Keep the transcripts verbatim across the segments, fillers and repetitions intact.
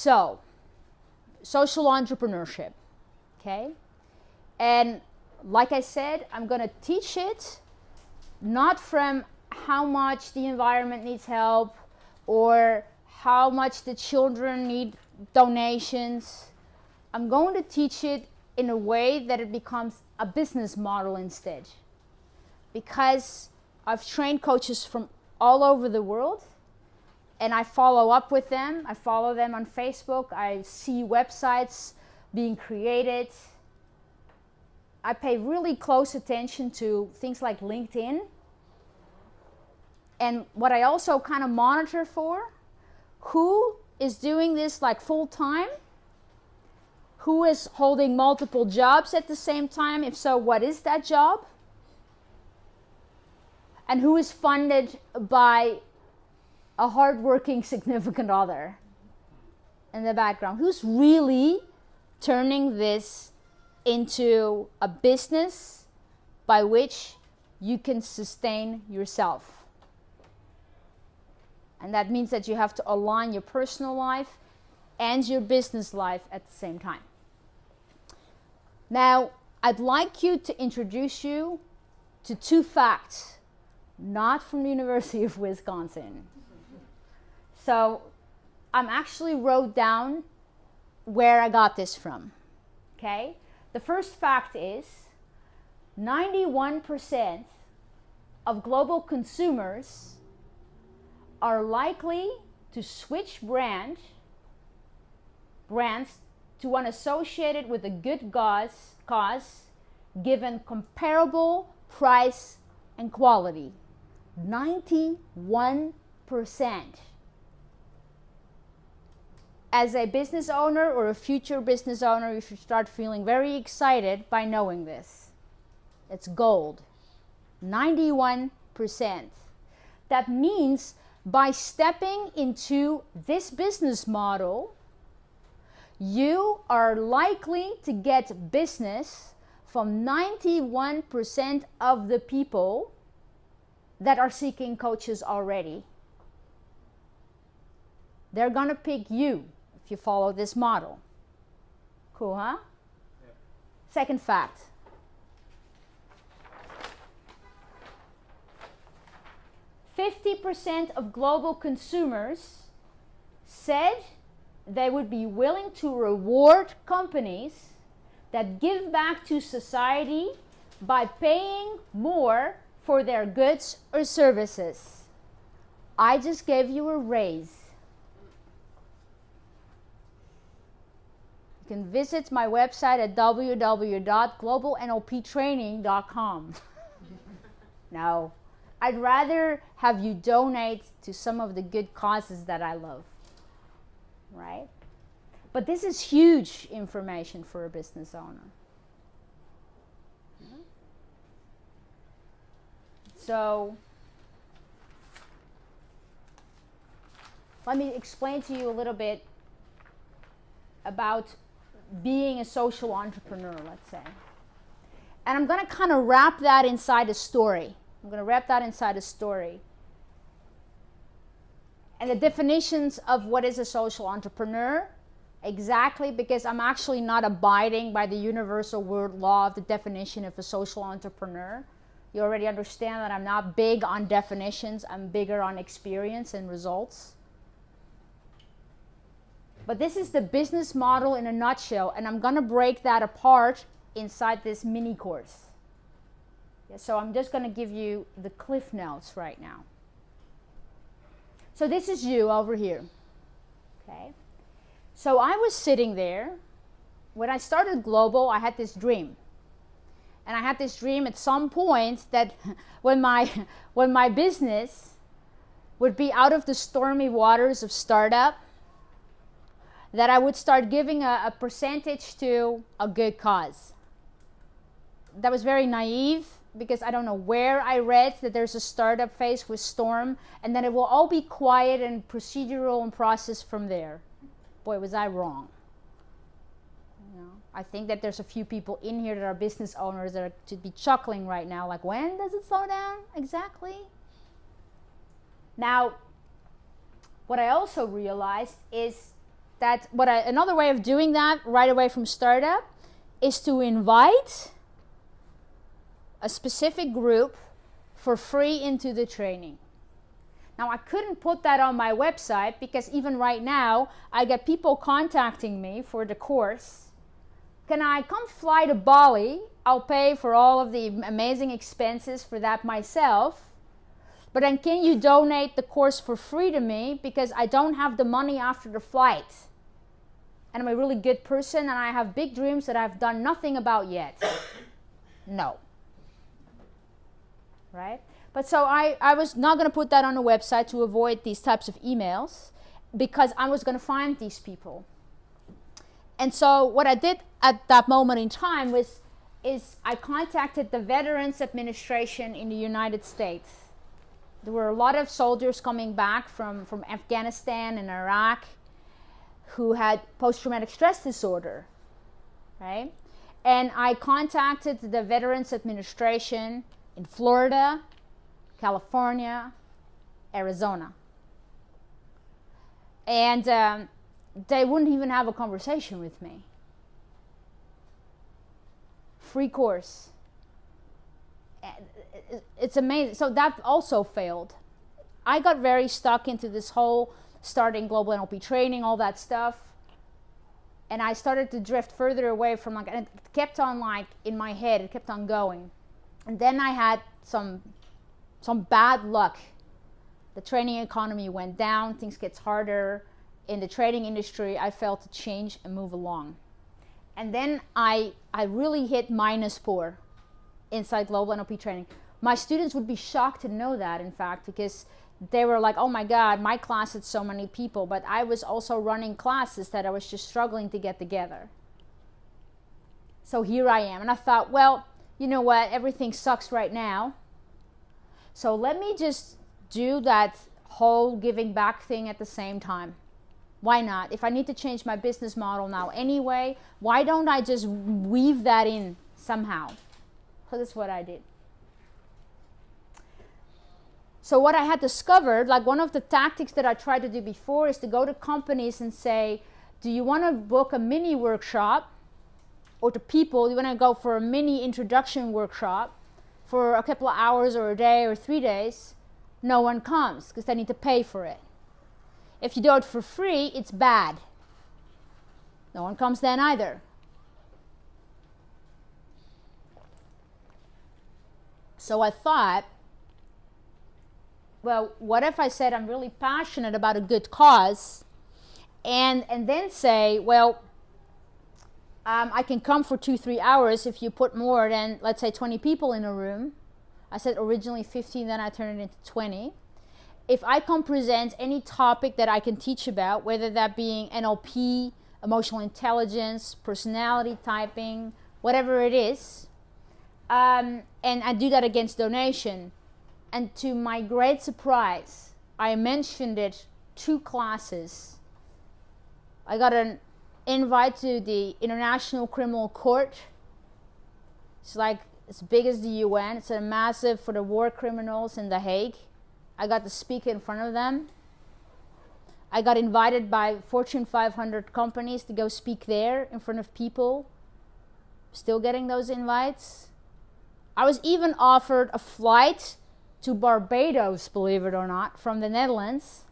So, social entrepreneurship, okay? And like I said, I'm going to teach it not from how much the environment needs help or how much the children need donations. I'm going to teach it in a way that it becomes a business model instead. Because I've trained coaches from all over the world, and I follow up with them. I follow them on Facebook. I see websites being created. I pay really close attention to things like LinkedIn. And what I also kind of monitor for, who is doing this like full time? Who is holding multiple jobs at the same time? If so, what is that job? And who is funded by a hardworking significant other in the background? Who's really turning this into a business by which you can sustain yourself? And that means that you have to align your personal life and your business life at the same time. Now, I'd like you to introduce you to two facts, not from the University of Wisconsin. So, I'm actually wrote down where I got this from, okay? The first fact is ninety-one percent of global consumers are likely to switch brand, brands to one associated with a good cause, cause given comparable price and quality. ninety-one percent. As a business owner or a future business owner, you should start feeling very excited by knowing this. It's gold. ninety-one percent. That means by stepping into this business model, you are likely to get business from ninety-one percent of the people that are seeking coaches already. They're going to pick you if you follow this model. Cool, huh? Yep. Second fact. fifty percent of global consumers said they would be willing to reward companies that give back to society by paying more for their goods or services. I just gave you a raise. You can visit my website at w w w dot global n l p training dot com. No, I'd rather have you donate to some of the good causes that I love. Right? But this is huge information for a business owner. So, let me explain to you a little bit about being a social entrepreneur, let's say. And I'm going to kind of wrap that inside a story. I'm going to wrap that inside a story. And the definitions of what is a social entrepreneur, exactly, because I'm actually not abiding by the universal word law of the definition of a social entrepreneur. You already understand that I'm not big on definitions. I'm bigger on experience and results. But this is the business model in a nutshell, and I'm going to break that apart inside this mini course. Yeah, so I'm just going to give you the cliff notes right now. So this is you over here. Okay. So I was sitting there. When I started Global, I had this dream. And I had this dream at some point that when my, when my business would be out of the stormy waters of startup, that I would start giving a, a percentage to a good cause. That was very naive, because I don't know where I read that there's a startup phase with Storm, and then it will all be quiet and procedural and processed from there. Boy, was I wrong. You know, I think that there's a few people in here that are business owners that are, should be chuckling right now, like, when does it slow down exactly? Now, what I also realized is that what I, another way of doing that right away from startup is to invite a specific group for free into the training. Now, I couldn't put that on my website because even right now, I get people contacting me for the course. Can I come fly to Bali? I'll pay for all of the amazing expenses for that myself. But then can you donate the course for free to me because I don't have the money after the flight? And I'm a really good person and I have big dreams that I've done nothing about yet. No. Right? But so I, I was not going to put that on the website to avoid these types of emails because I was going to find these people. And so what I did at that moment in time was is I contacted the Veterans Administration in the United States. There were a lot of soldiers coming back from, from Afghanistan and Iraq who had post-traumatic stress disorder, right? And I contacted the Veterans Administration in Florida, California, Arizona. And um, they wouldn't even have a conversation with me. Free course. It's amazing. So that also failed. I got very stuck into this whole starting global N L P training, all that stuff. And I started to drift further away from like, and it kept on like in my head, it kept on going. And then I had some some bad luck. The training economy went down, things get harder. In the trading industry, I felt to change and move along. And then I, I really hit minus four inside global N L P training. My students would be shocked to know that, in fact, because they were like, oh my God, my class had so many people, but I was also running classes that I was just struggling to get together. So here I am. And I thought, well, you know what, everything sucks right now. So let me just do that whole giving back thing at the same time. Why not? If I need to change my business model now anyway, why don't I just weave that in somehow? So that's what I did. So what I had discovered, like one of the tactics that I tried to do before is to go to companies and say, do you want to book a mini workshop? Or to people, you want to go for a mini introduction workshop for a couple of hours or a day or three days? No one comes because they need to pay for it. If you do it for free, it's bad. No one comes then either. So I thought, well, what if I said I'm really passionate about a good cause and, and then say, well, um, I can come for two, three hours if you put more than, let's say, twenty people in a room. I said originally fifteen, then I turned it into twenty. If I can present any topic that I can teach about, whether that being N L P, emotional intelligence, personality typing, whatever it is, um, and I do that against donation. And to my great surprise, I mentioned it two classes. I got an invite to the International Criminal Court. It's like as big as the U N. It's a massive for the war criminals in The Hague. I got to speak in front of them. I got invited by Fortune five hundred companies to go speak there in front of people. Still getting those invites. I was even offered a flight to Barbados, believe it or not, from the Netherlands,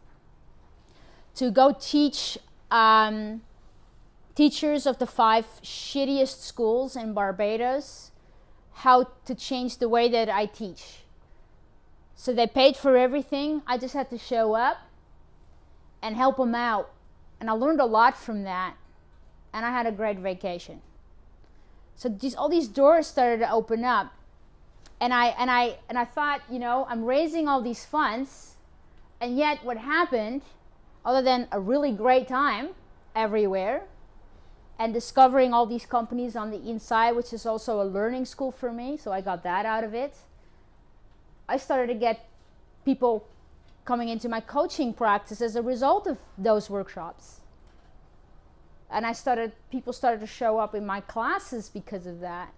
to go teach um, teachers of the five shittiest schools in Barbados how to change the way that I teach. So they paid for everything. I just had to show up and help them out. And I learned a lot from that. And I had a great vacation. So these, all these doors started to open up. And I, and, I, and I thought, you know, I'm raising all these funds. And yet what happened, other than a really great time everywhere, and discovering all these companies on the inside, which is also a learning school for me, so I got that out of it. I started to get people coming into my coaching practice as a result of those workshops. And I started, people started to show up in my classes because of that.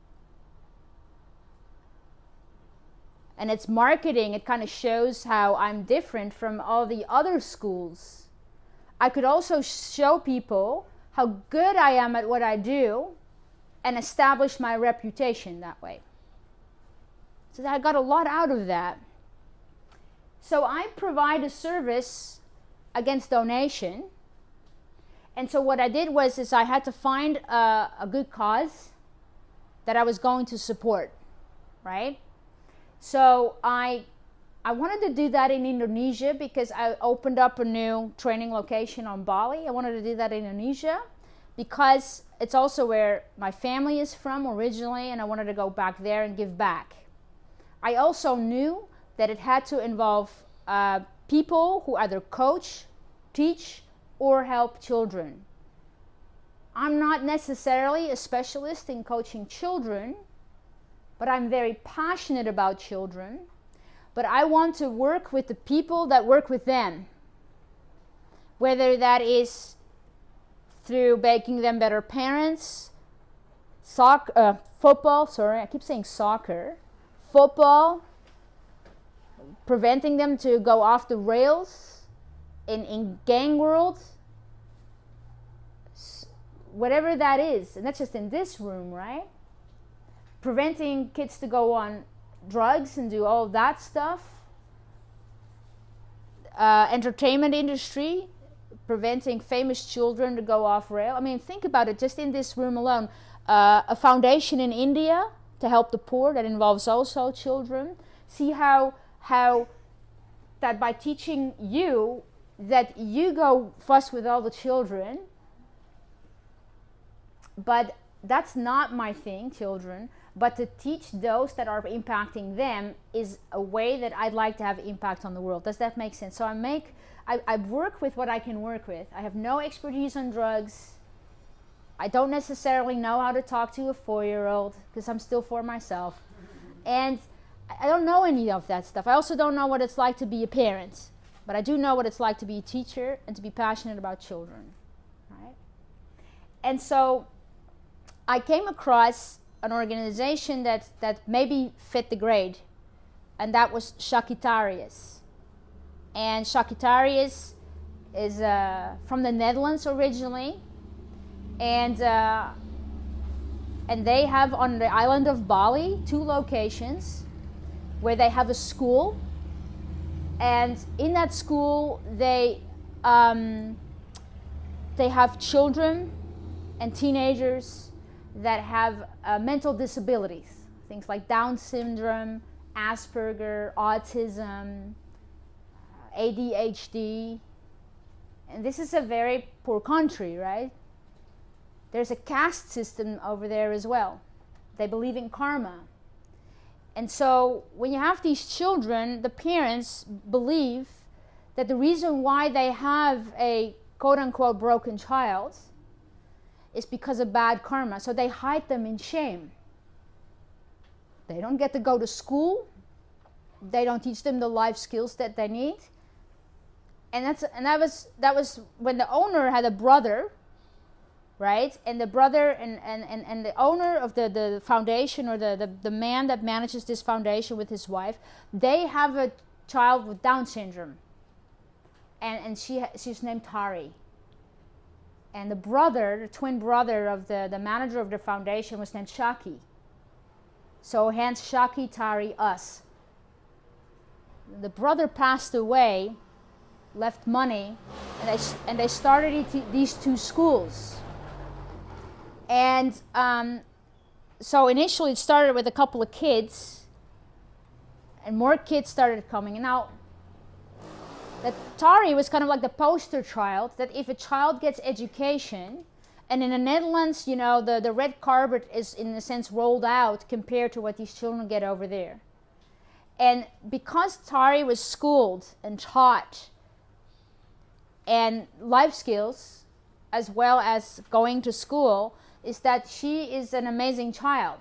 And it's marketing, it kind of shows how I'm different from all the other schools. I could also show people how good I am at what I do and establish my reputation that way. So I got a lot out of that. So I provide a service against donation. And so what I did was is I had to find a, a good cause that I was going to support, right? So I I wanted to do that in Indonesia because I opened up a new training location on Bali. I wanted to do that in Indonesia because it's also where my family is from originally, and I wanted to go back there and give back. I also knew that it had to involve uh, people who either coach, teach, or help children. I'm not necessarily a specialist in coaching children, but I'm very passionate about children. But I want to work with the people that work with them, whether that is through making them better parents, soccer, uh, football, sorry, I keep saying soccer, football, preventing them to go off the rails in, in gang world, whatever that is. And that's just in this room, right? Preventing kids to go on drugs and do all that stuff. Uh, entertainment industry, preventing famous children to go off rail. I mean, think about it, just in this room alone. Uh, a foundation in India to help the poor that involves also children. See how how that by teaching you that you go fuss with all the children, but that's not my thing, children. But to teach those that are impacting them is a way that I'd like to have impact on the world. Does that make sense? So I make, I, I work with what I can work with. I have no expertise on drugs. I don't necessarily know how to talk to a four-year-old because I'm still four myself. And I don't know any of that stuff. I also don't know what it's like to be a parent. But I do know what it's like to be a teacher and to be passionate about children. Right? And so I came across an organization that, that maybe fit the grade, and that was Shakitarius. And Shakitarius is uh, from the Netherlands originally, and uh, and they have on the island of Bali two locations where they have a school, and in that school they um, they have children and teenagers that have uh, mental disabilities, things like Down syndrome, Asperger, autism, A D H D. And this is a very poor country, right? There's a caste system over there as well. They believe in karma. And so when you have these children, the parents believe that the reason why they have a quote-unquote broken child is because of bad karma. So they hide them in shame. They don't get to go to school. They don't teach them the life skills that they need. And that's and that was that was when the owner had a brother, right? And the brother and, and, and, and the owner of the, the foundation, or the, the, the man that manages this foundation with his wife, they have a child with Down syndrome. And and she she's named Tari. And the brother, the twin brother of the, the manager of the foundation was named Shaki. So hence Shaki, Tari, us. The brother passed away, left money, and they, and they started these two schools. And um, so initially it started with a couple of kids, and more kids started coming. And now, that Tari was kind of like the poster child, that if a child gets education, and in the Netherlands, you know, the, the red carpet is in a sense rolled out compared to what these children get over there. And because Tari was schooled and taught and life skills, as well as going to school, is that she is an amazing child.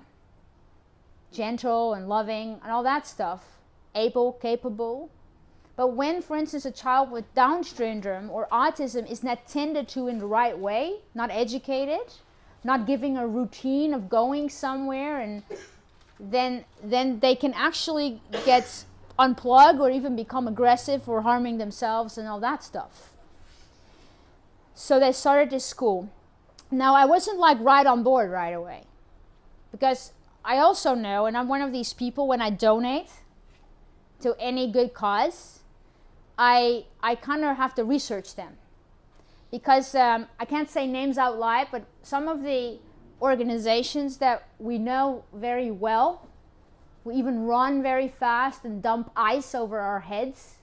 Gentle and loving and all that stuff. Able, capable. But when, for instance, a child with Down syndrome or autism is not tended to in the right way, not educated, not giving a routine of going somewhere, and then then they can actually get unplugged or even become aggressive or harming themselves and all that stuff. So they started this school. Now, I wasn't like right on board right away, because I also know, and I'm one of these people, when I donate to any good cause, I, I kind of have to research them. Because um, I can't say names out loud, but some of the organizations that we know very well, we even run very fast and dump ice over our heads.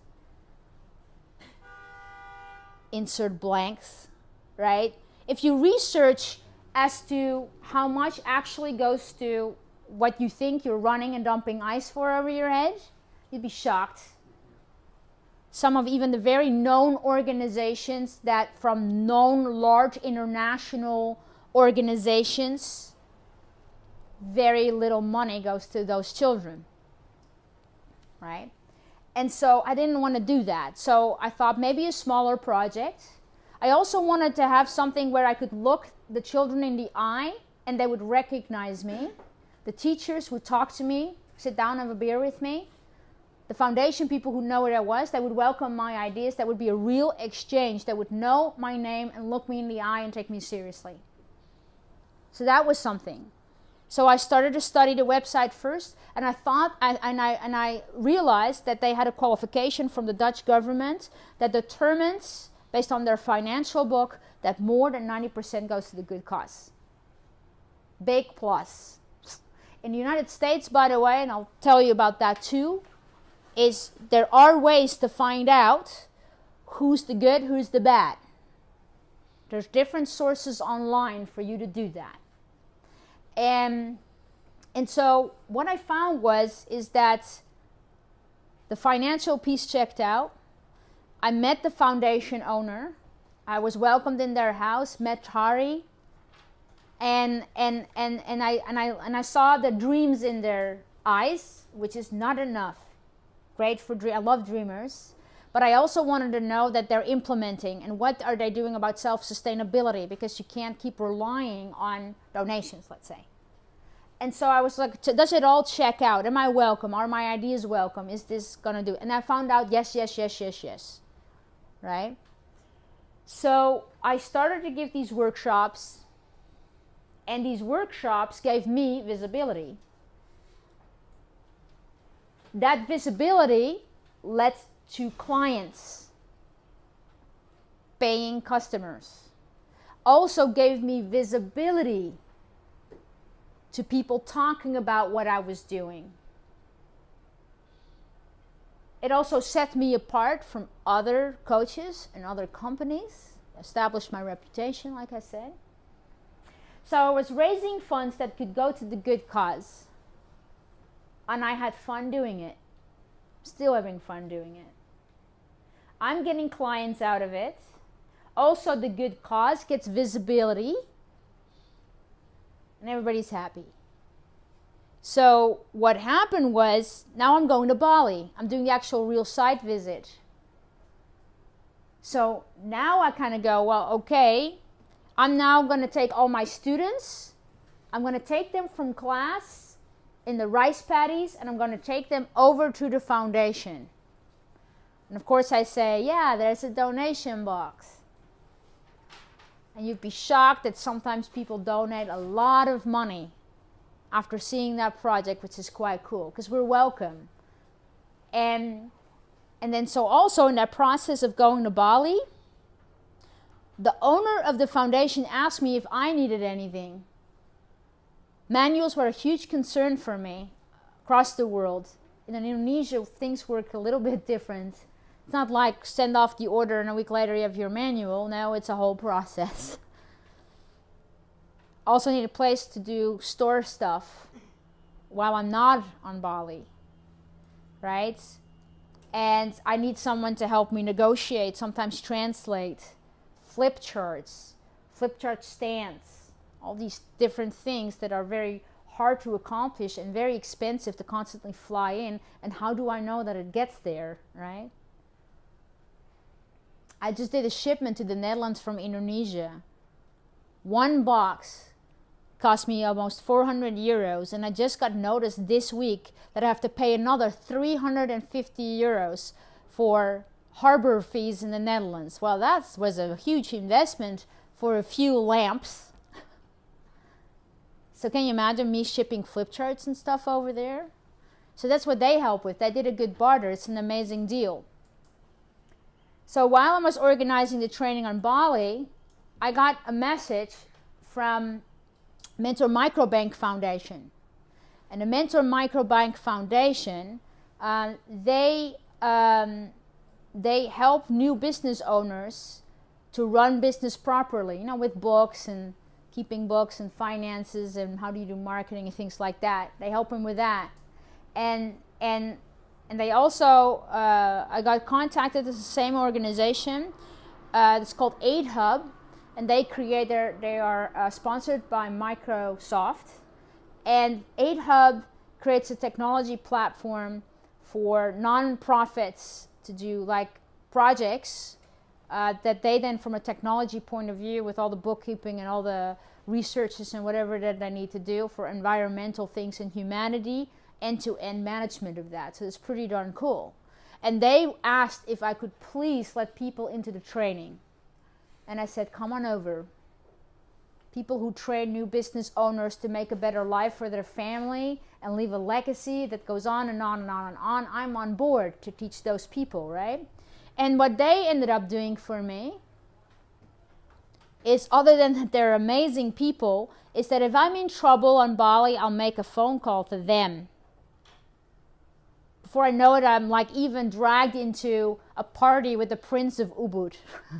Insert blanks, right? If you research as to how much actually goes to what you think you're running and dumping ice for over your head, you'd be shocked. Some of even the very known organizations that from known large international organizations, very little money goes to those children, right? And so I didn't want to do that. So I thought maybe a smaller project. I also wanted to have something where I could look the children in the eye and they would recognize me. The teachers would talk to me, sit down, have a beer with me. The foundation people who know what I was, they would welcome my ideas. That would be a real exchange. They would know my name and look me in the eye and take me seriously. So that was something. So I started to study the website first, and I thought, and I, and I realized that they had a qualification from the Dutch government that determines, based on their financial book, that more than ninety percent goes to the good cause. Big plus. In the United States, by the way, and I'll tell you about that too, is there are ways to find out who's the good, who's the bad. There's different sources online for you to do that. And, and so what I found was, is that the financial piece checked out. I met the foundation owner. I was welcomed in their house, met Hari. And, and, and, and, I, and, I, and I saw the dreams in their eyes, which is not enough. Great for dream. I love dreamers. But I also wanted to know that they're implementing and what are they doing about self-sustainability, because you can't keep relying on donations, let's say. And so I was like, does it all check out? Am I welcome? Are my ideas welcome? Is this going to do? And I found out yes, yes, yes, yes, yes. Right? So I started to give these workshops, and these workshops gave me visibility. That visibility led to clients, paying customers. Also gave me visibility to people talking about what I was doing. It also set me apart from other coaches and other companies, established my reputation, like I said. So I was raising funds that could go to the good cause. And I had fun doing it. Still having fun doing it. I'm getting clients out of it. Also, the good cause gets visibility. And everybody's happy. So what happened was, now I'm going to Bali. I'm doing the actual real site visit. So now I kind of go, well, okay, I'm now going to take all my students. I'm going to take them from class in the rice paddies, and I'm going to take them over to the foundation. And of course I say, yeah, there's a donation box. And you'd be shocked that sometimes people donate a lot of money after seeing that project, which is quite cool, because we're welcome. And, and then so also in that process of going to Bali, the owner of the foundation asked me if I needed anything. Manuals were a huge concern for me across the world. In Indonesia, things work a little bit different. It's not like send off the order and a week later you have your manual. No, it's a whole process. Also need a place to do store stuff while I'm not on Bali, right? And I need someone to help me negotiate, sometimes translate, flip charts, flip chart stands, all these different things that are very hard to accomplish and very expensive to constantly fly in. And how do I know that it gets there, right? I just did a shipment to the Netherlands from Indonesia. One box cost me almost four hundred euros, and I just got notice this week that I have to pay another three hundred fifty euros for harbor fees in the Netherlands. Well, that was a huge investment for a few lamps. So can you imagine me shipping flip charts and stuff over there? So that's what they help with. They did a good barter. It's an amazing deal. So while I was organizing the training on Bali, I got a message from Mentor Microbank Foundation. And the Mentor Microbank Foundation, uh, they, um, they help new business owners to run business properly, you know, with books and keeping books and finances and how do you do marketing and things like that. They help them with that. And, and, and they also, uh, I got contacted with the same organization. Uh, it's called Aid Hub. And they create their, they are uh, sponsored by Microsoft. And Aid Hub creates a technology platform for non-profits to do like projects uh, that they then, from a technology point of view, with all the bookkeeping and all the researches and whatever that they need to do for environmental things and humanity, end-to-end management of that. So it's pretty darn cool. And they asked if I could please let people into the training. And I said, come on over. People who train new business owners to make a better life for their family and leave a legacy that goes on and on and on and on. I'm on board to teach those people, right? And what they ended up doing for me is, other than that they're amazing people, is that if I'm in trouble on Bali, I'll make a phone call to them. Before I know it, I'm like even dragged into a party with the Prince of Ubud.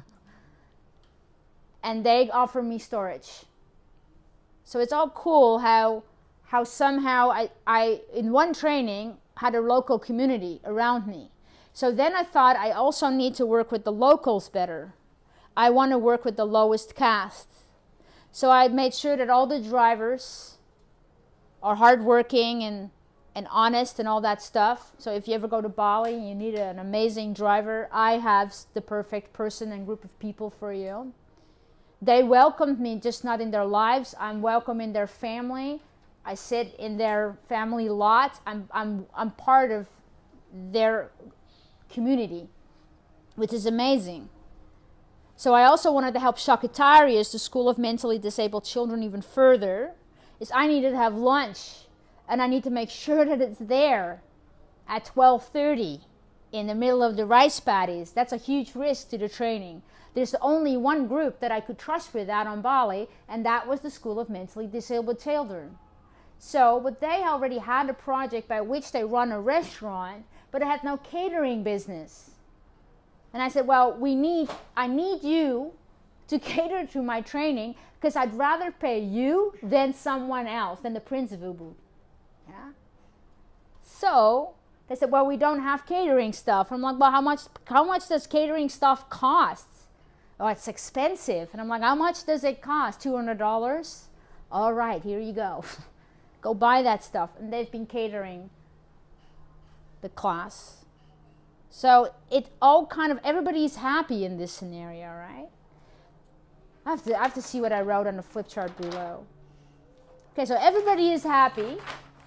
And they offer me storage. So it's all cool how how somehow I, I, in one training, had a local community around me. So then I thought I also need to work with the locals better. I want to work with the lowest caste. So I made sure that all the drivers are hardworking and, and honest and all that stuff. So if you ever go to Bali and you need an amazing driver, I have the perfect person and group of people for you. They welcomed me, just not in their lives. I'm welcome in their family. I sit in their family lot. I'm, I'm, I'm part of their community, which is amazing. So I also wanted to help Shakatarius, the School of Mentally Disabled Children, even further. Is I needed to have lunch, and I need to make sure that it's there at twelve thirty in the middle of the rice paddies. That's a huge risk to the training. There's only one group that I could trust with that on Bali, and that was the School of Mentally Disabled Children. So, but they already had a project by which they run a restaurant, but it had no catering business. And I said, well, we need, I need you to cater to my training, because I'd rather pay you than someone else, than the Prince of Ubud. Yeah? So, they said, well, we don't have catering stuff. I'm like, well, how much, how much does catering stuff cost? Oh, it's expensive. And I'm like, how much does it cost? two hundred dollars? All right, here you go. Go buy that stuff. And they've been catering the class. So it all kind of, everybody's happy in this scenario, right? I have to, I have to see what I wrote on the flip chart below. Okay, so everybody is happy.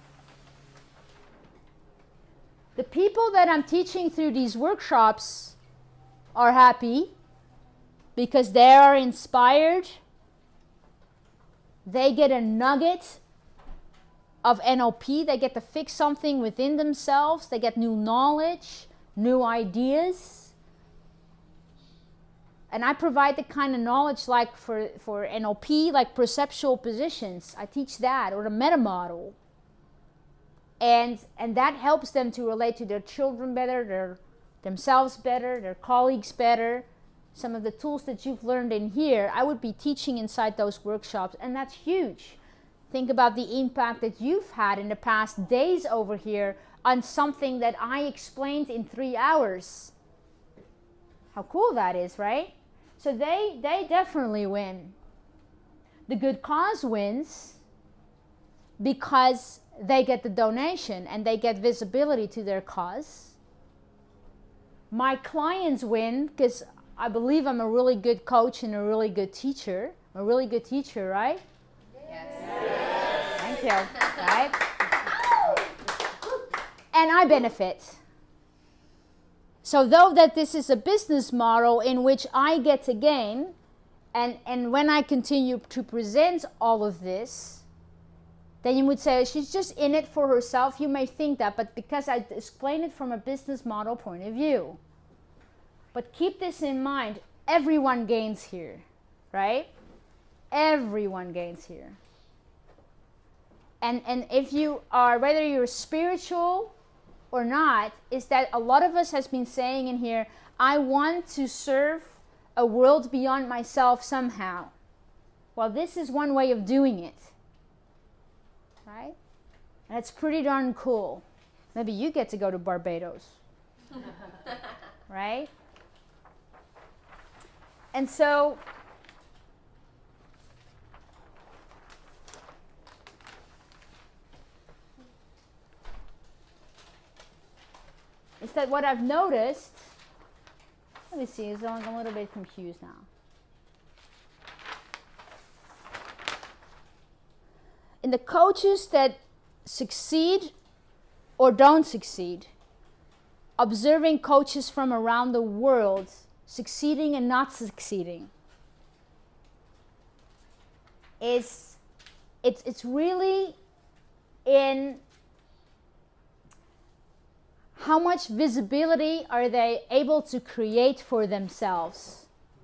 The people that I'm teaching through these workshops are happy because they are inspired. They get a nugget of N L P. They get to fix something within themselves. They get new knowledge, new ideas. And I provide the kind of knowledge like for, for N L P, like perceptual positions. I teach that, or the meta model. And, and that helps them to relate to their children better, their themselves better, their colleagues better. Some of the tools that you've learned in here, I would be teaching inside those workshops, and that's huge. Think about the impact that you've had in the past days over here on something that I explained in three hours. How cool that is, right? So they, they definitely win. The good cause wins because they get the donation and they get visibility to their cause. My clients win because I believe I'm a really good coach and a really good teacher. I'm a really good teacher, right? Yes. Yes. Thank you. Right? And I benefit. So though that this is a business model in which I get to gain, and, and when I continue to present all of this, then you would say she's just in it for herself. You may think that, but because I explain it from a business model point of view. But keep this in mind, everyone gains here, right? Everyone gains here. And, and if you are, whether you're spiritual or not, is that a lot of us has been saying in here, I want to serve a world beyond myself somehow. Well, this is one way of doing it, right? And it's pretty darn cool. Maybe you get to go to Barbados, right? And so, is that what I've noticed, let me see, I'm a little bit confused now. In the coaches that succeed or don't succeed, observing coaches from around the world succeeding and not succeeding, is it's, it's really in how much visibility are they able to create for themselves.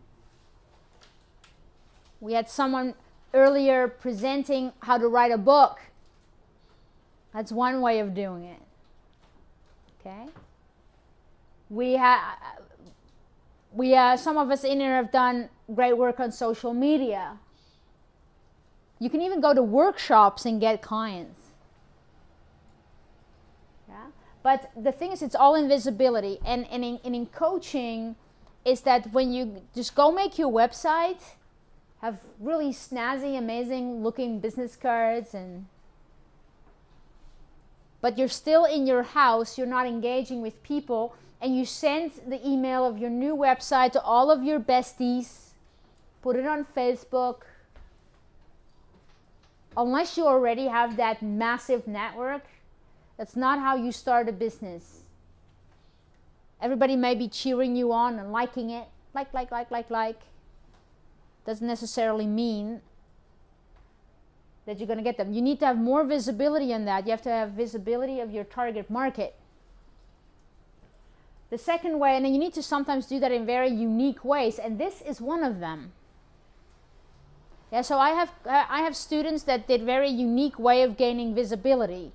We had someone earlier presenting how to write a book. That's one way of doing it. Okay? We have, we uh, some of us in here have done great work on social media. You can even go to workshops and get clients. But the thing is, it's all in visibility. And, and, in, and in coaching, is that when you just go make your website, have really snazzy, amazing looking business cards, and but you're still in your house, you're not engaging with people, and you send the email of your new website to all of your besties, put it on Facebook. Unless you already have that massive network, that's not how you start a business. Everybody may be cheering you on and liking it. Like, like, like, like, like. Doesn't necessarily mean that you're going to get them. You need to have more visibility on that. You have to have visibility of your target market. The second way, and then you need to sometimes do that in very unique ways, and this is one of them. Yeah, so I have, I have students that did very unique way of gaining visibility.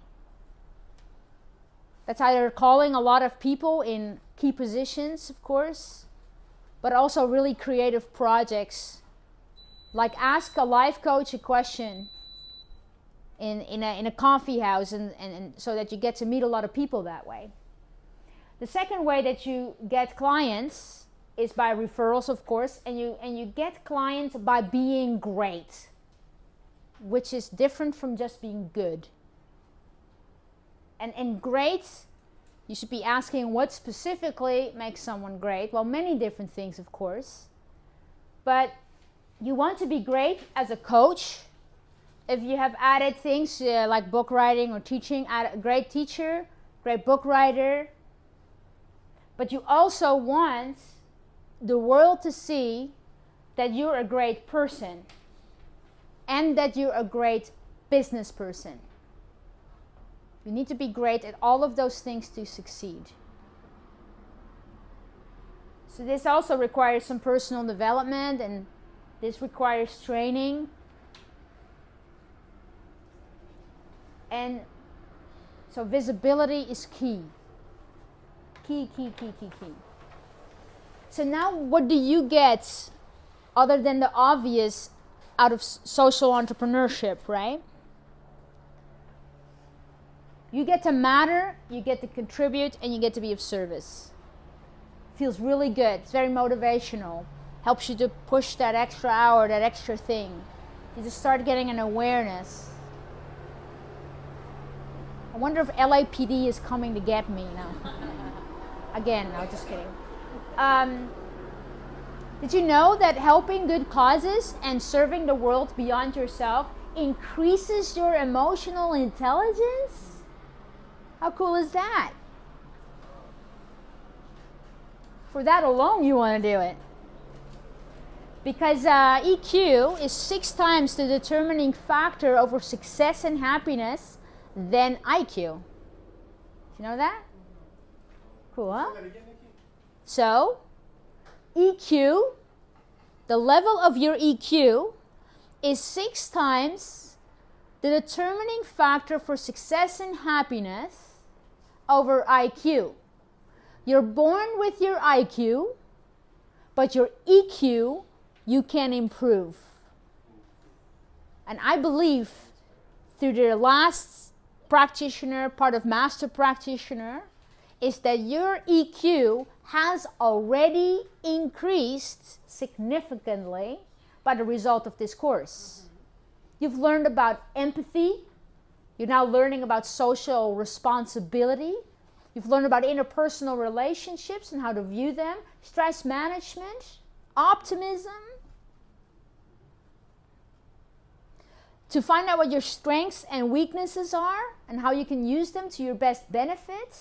That's either calling a lot of people in key positions, of course, but also really creative projects. Like ask a life coach a question in, in, a, in a coffee house, and, and, and so that you get to meet a lot of people that way. The second way that you get clients is by referrals, of course, and you, and you get clients by being great, which is different from just being good. And, and great, you should be asking what specifically makes someone great. Well, many different things, of course. But you want to be great as a coach. If you have added things uh, like book writing or teaching, add a great teacher, great book writer. But you also want the world to see that you're a great person and that you're a great business person. You need to be great at all of those things to succeed. So this also requires some personal development, and this requires training. And so visibility is key. Key, key, key, key, key. So now what do you get other than the obvious out of social entrepreneurship, right? You get to matter, you get to contribute, and you get to be of service. Feels really good. It's very motivational. Helps you to push that extra hour, that extra thing. You just start getting an awareness. I wonder if L A P D is coming to get me now. Again, no, just kidding. Um, did you know that helping good causes and serving the world beyond yourself increases your emotional intelligence? How cool is that? For that alone, you want to do it. Because uh, E Q is six times the determining factor over success and happiness than I Q. You know that? Cool, huh? So, E Q, the level of your E Q is six times the determining factor for success and happiness over I Q. You're born with your I Q, but your E Q you can improve. And I believe through the last practitioner, part of master practitioner, is that your E Q has already increased significantly by the result of this course. You've learned about empathy. You're now learning about social responsibility. You've learned about interpersonal relationships and how to view them, stress management, optimism. To find out what your strengths and weaknesses are and how you can use them to your best benefit.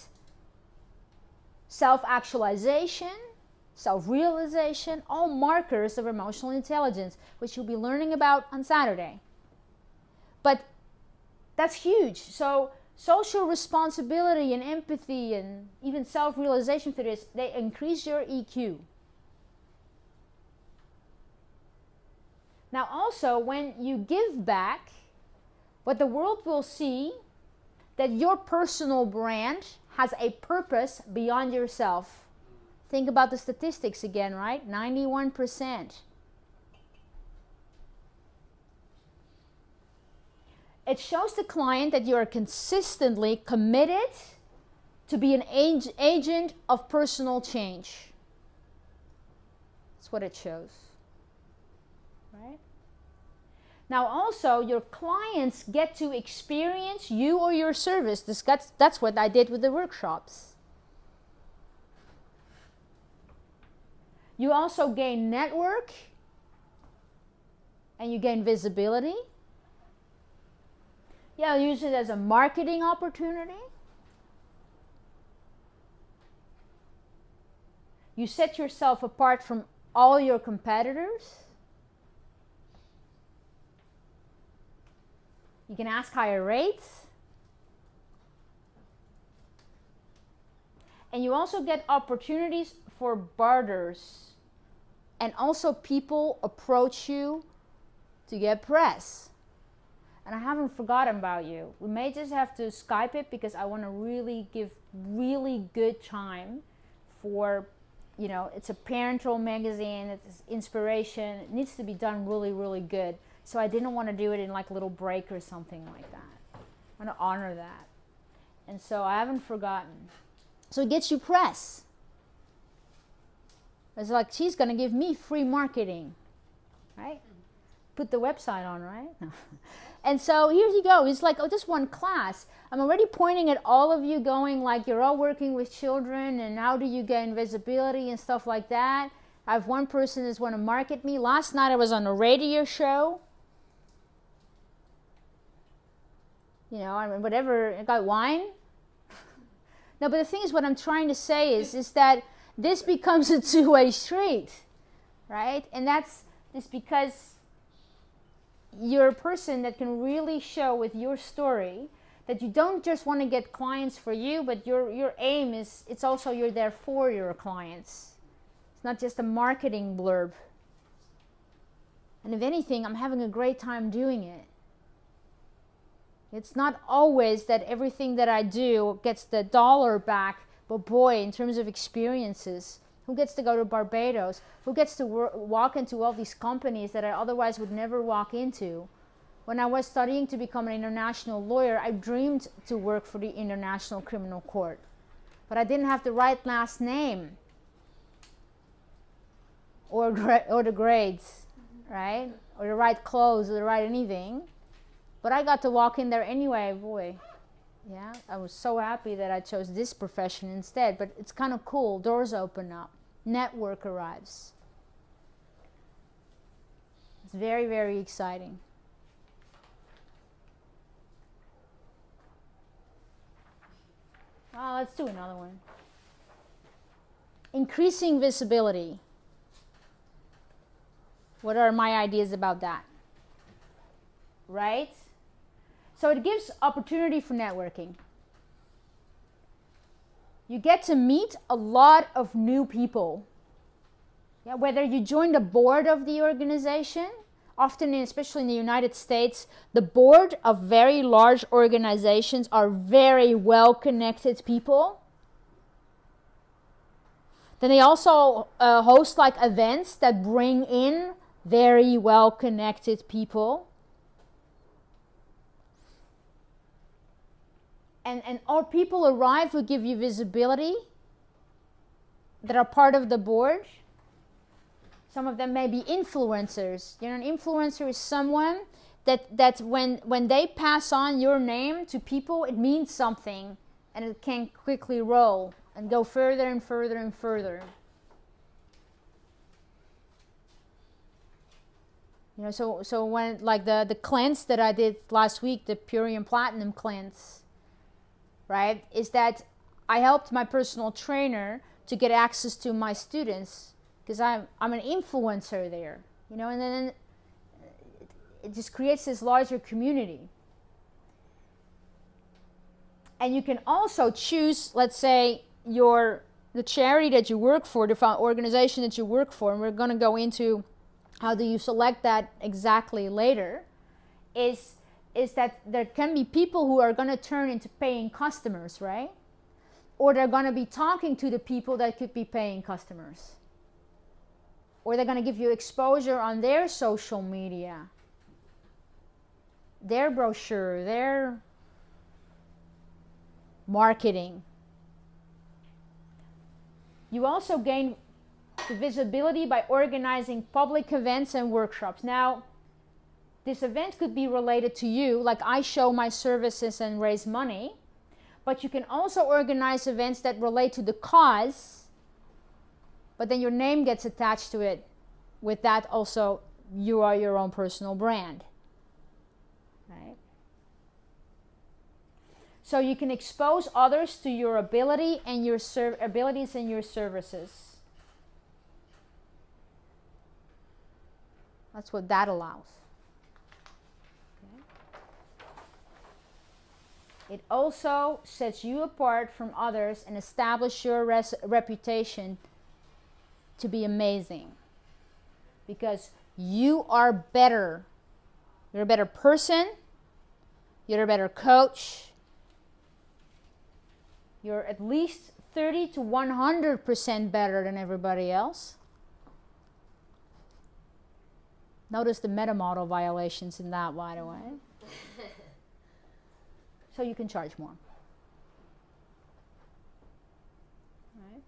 Self-actualization, self-realization, all markers of emotional intelligence, which you'll be learning about on Saturday. But that's huge. So social responsibility and empathy and even self-realization through this, they increase your E Q. Now also, when you give back, what the world will see, that your personal brand has a purpose beyond yourself. Think about the statistics again, right? ninety-one percent. It shows the client that you are consistently committed to be an ag- agent of personal change. That's what it shows. Right? Now also, your clients get to experience you or your service. This, that's, that's what I did with the workshops. You also gain network and you gain visibility. Yeah, use it as a marketing opportunity. You set yourself apart from all your competitors. You can ask higher rates. And you also get opportunities for barters. And also people approach you to get press. And I haven't forgotten about you. We may just have to Skype it because I want to really give really good time for, you know, it's a parental magazine, it's inspiration. It needs to be done really, really good. So I didn't want to do it in like a little break or something like that. I want to honor that. And so I haven't forgotten. So it gets you press. It's like she's going to give me free marketing, right? Put the website on, right? And so here you go. It's like, oh, just one class. I'm already pointing at all of you going like you're all working with children and how do you gain visibility and stuff like that. I have one person that's want to market me. Last night I was on a radio show. You know, I mean, whatever, I got wine. No, but the thing is, what I'm trying to say is, is that this becomes a two-way street, right? And that's just because you're a person that can really show with your story that you don't just want to get clients for you, but your, your aim is, it's also you're there for your clients. It's not just a marketing blurb. And if anything, I'm having a great time doing it. It's not always that everything that I do gets the dollar back, but boy, in terms of experiences, who gets to go to Barbados? Who gets to work, walk into all these companies that I otherwise would never walk into? When I was studying to become an international lawyer, I dreamed to work for the International Criminal Court. But I didn't have the right last name or, gra or the grades, right? Or the right clothes or the right anything. But I got to walk in there anyway, boy. Yeah, I was so happy that I chose this profession instead. But it's kind of cool. Doors open up. Network arrives. It's very, very exciting. Oh, let's do another one. Increasing visibility. What are my ideas about that? Right? So it gives opportunity for networking. You get to meet a lot of new people. Yeah, whether you join the board of the organization, often, especially in the United States, the board of very large organizations are very well-connected people. Then they also uh, host like events that bring in very well-connected people. And, and all people arrive who give you visibility that are part of the board. Some of them may be influencers. You know, an influencer is someone that, that when, when they pass on your name to people, it means something and it can quickly roll and go further and further and further. You know, so, so when, like the, the cleanse that I did last week, the Purium Platinum cleanse, right, is that I helped my personal trainer to get access to my students because I'm, I'm an influencer there, you know, and then it, it just creates this larger community. And you can also choose, let's say, your the charity that you work for, the organization that you work for, and we're going to go into how do you select that exactly later, is is that there can be people who are going to turn into paying customers, right? Or they're going to be talking to the people that could be paying customers. Or they're going to give you exposure on their social media, their brochure, their marketing. You also gain the visibility by organizing public events and workshops. Now, this event could be related to you, like I show my services and raise money, but you can also organize events that relate to the cause, but then your name gets attached to it. With that also, you are your own personal brand. Right? So you can expose others to your ability and your ser- abilities and your services. That's what that allows. It also sets you apart from others and establishes your res- reputation to be amazing. Because you are better. You're a better person. You're a better coach. You're at least thirty to one hundred percent better than everybody else. Notice the meta model violations in that, by the way. So you can charge more. Right?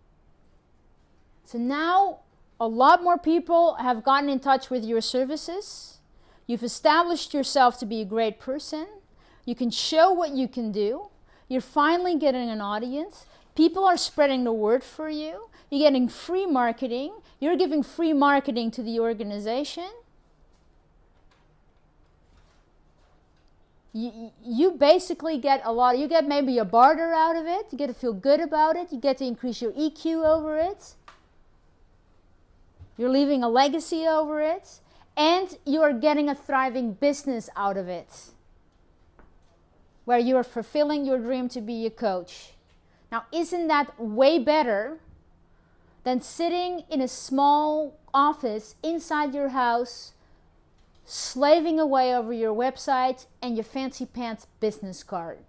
So now a lot more people have gotten in touch with your services. You've established yourself to be a great person. You can show what you can do. You're finally getting an audience. People are spreading the word for you. You're getting free marketing. You're giving free marketing to the organization. You, you basically get a lot. You get maybe a barter out of it. You get to feel good about it. You get to increase your E Q over it. You're leaving a legacy over it. And you are getting a thriving business out of it, where you are fulfilling your dream to be a coach. Now, isn't that way better than sitting in a small office inside your house, slaving away over your website and your fancy pants business card?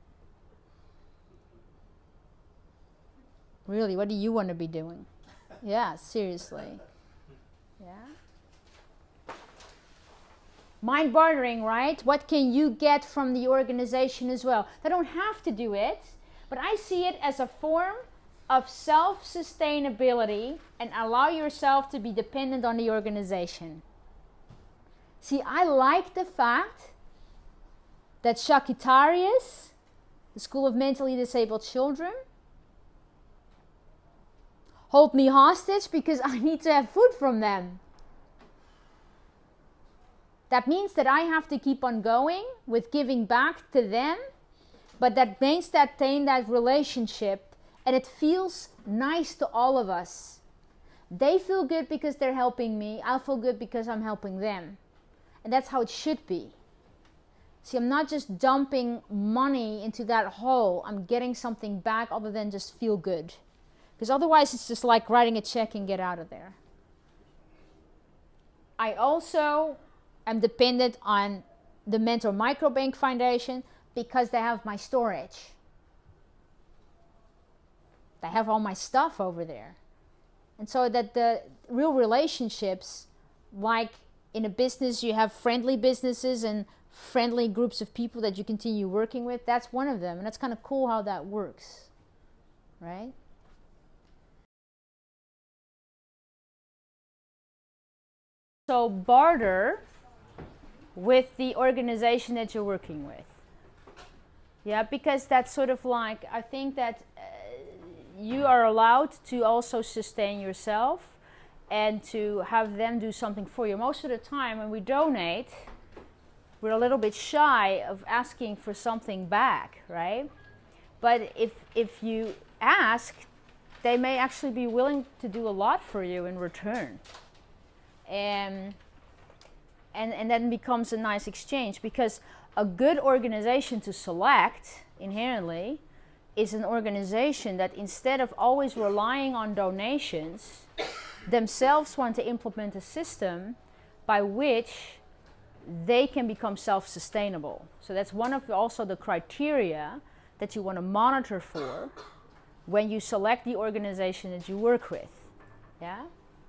Really, what do you want to be doing? Yeah, seriously. Yeah. Mind bartering, right? What can you get from the organization as well? They don't have to do it, but I see it as a form of self-sustainability and allow yourself to be dependent on the organization. See, I like the fact that Shakitarius, the School of Mentally Disabled Children, hold me hostage because I need to have food from them. That means that I have to keep on going with giving back to them, but that means that maintain that relationship And it feels nice to all of us. They feel good because they're helping me. I feel good because I'm helping them. And that's how it should be. See, I'm not just dumping money into that hole. I'm getting something back other than just feel good. Because otherwise it's just like writing a check and get out of there. I also am dependent on the Mentor Microbank Foundation because they have my storage. They have all my stuff over there. And so that the real relationships, like in a business, you have friendly businesses and friendly groups of people that you continue working with. That's one of them. And that's kind of cool how that works, right? So barter with the organization that you're working with. Yeah, because that's sort of like, I think that uh, you are allowed to also sustain yourself and to have them do something for you. Most of the time when we donate, we're a little bit shy of asking for something back, right? But if, if you ask, they may actually be willing to do a lot for you in return. And, and, and then becomes a nice exchange, because a good organization to select inherently is an organization that, instead of always relying on donations, themselves want to implement a system by which they can become self-sustainable. So that's one of the, also the criteria that you want to monitor for when you select the organization that you work with. Yeah?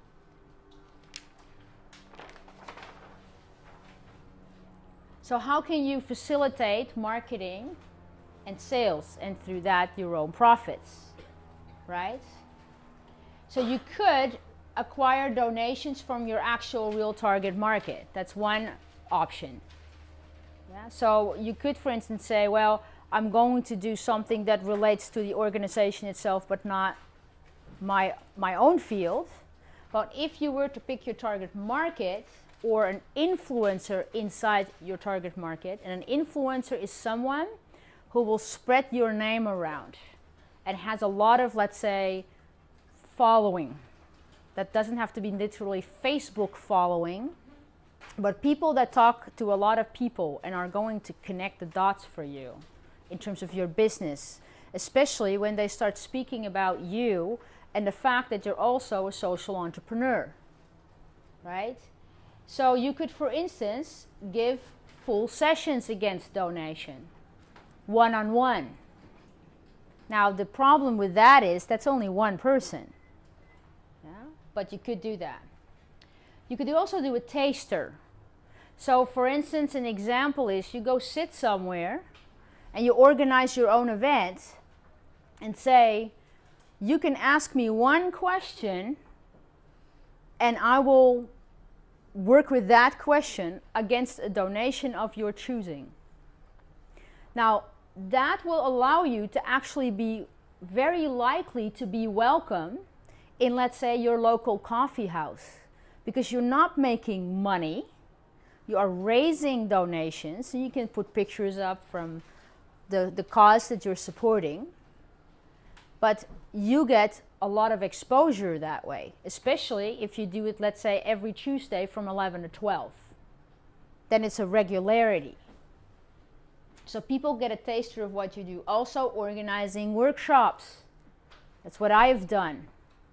So how can you facilitate marketing and sales, and through that your own profits, right? So you could acquire donations from your actual real target market. That's one option. Yeah? So you could, for instance, say, well, I'm going to do something that relates to the organization itself, but not my, my own field. But if you were to pick your target market, or an influencer inside your target market, and an influencer is someone who will spread your name around and has a lot of, let's say, following. That doesn't have to be literally Facebook following, but people that talk to a lot of people and are going to connect the dots for you in terms of your business, especially when they start speaking about you and the fact that you're also a social entrepreneur, right? So you could, for instance, give full sessions against donation, one-on-one. Now the problem with that is that's only one person, yeah? But you could do that. You could also do a taster. So for instance, an example is you go sit somewhere and you organize your own event and say, you can ask me one question and I will work with that question against a donation of your choosing. Now, that will allow you to actually be very likely to be welcome in, let's say, your local coffee house, because you're not making money, you are raising donations, and you can put pictures up from the, the cause that you're supporting, but you get a lot of exposure that way, especially if you do it, let's say, every Tuesday from eleven to twelve. Then it's a regularity. So people get a taster of what you do. Also organizing workshops. That's what I've done.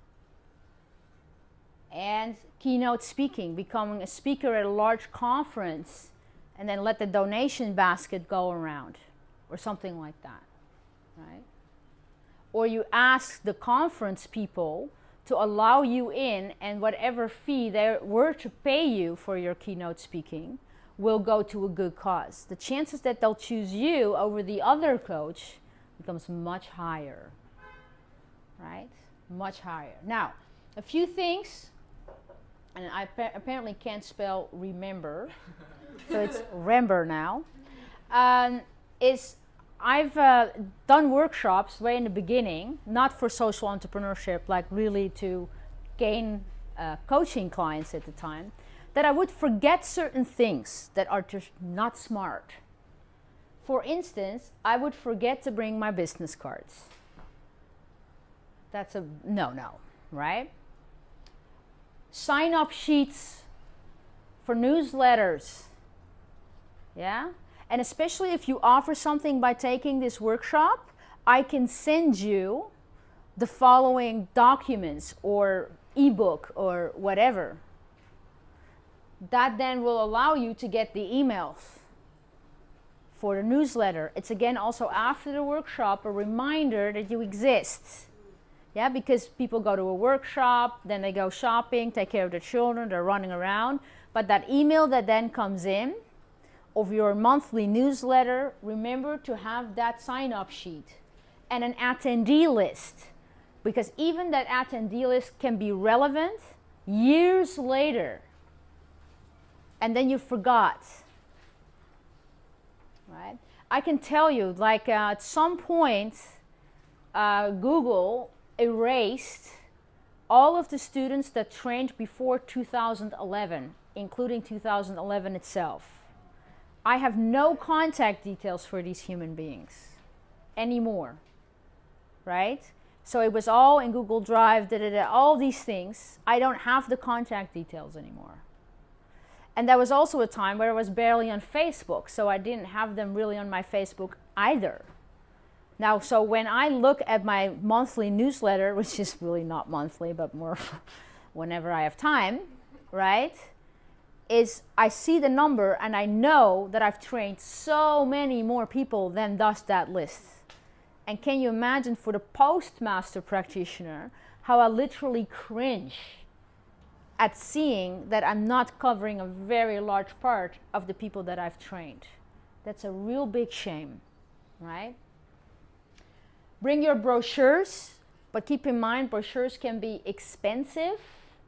And keynote speaking, becoming a speaker at a large conference and then let the donation basket go around or something like that, right? Or you ask the conference people to allow you in, and whatever fee they were to pay you for your keynote speaking will go to a good cause. The chances that they'll choose you over the other coach becomes much higher, right? Much higher. Now, a few things, and I apparently can't spell remember, so it's remember now, um, is I've uh, done workshops way in the beginning, not for social entrepreneurship, like really to gain uh, coaching clients at the time, that I would forget certain things that are just not smart. For instance, I would forget to bring my business cards. That's a no-no, right? Sign-up sheets for newsletters. Yeah? And especially if you offer something by taking this workshop, I can send you the following documents or ebook or whatever. That then will allow you to get the emails for the newsletter. It's again also after the workshop a reminder that you exist. Yeah, because people go to a workshop, then they go shopping, take care of their children, they're running around. But that email that then comes in of your monthly newsletter, remember to have that sign-up sheet and an attendee list. Because even that attendee list can be relevant years later. And then you forgot. Right? I can tell you, like uh, at some point, uh, Google erased all of the students that trained before two thousand eleven, including two thousand eleven itself. I have no contact details for these human beings anymore, right? So it was all in Google Drive, da, da, da, all these things. I don't have the contact details anymore. And that was also a time where I was barely on Facebook, so I didn't have them really on my Facebook either. Now, so when I look at my monthly newsletter, which is really not monthly, but more whenever I have time, right, is I see the number and I know that I've trained so many more people than does that list. And can you imagine for the postmaster practitioner how I literally cringe at seeing that I'm not covering a very large part of the people that I've trained. That's a real big shame, right? Bring your brochures, but keep in mind brochures can be expensive.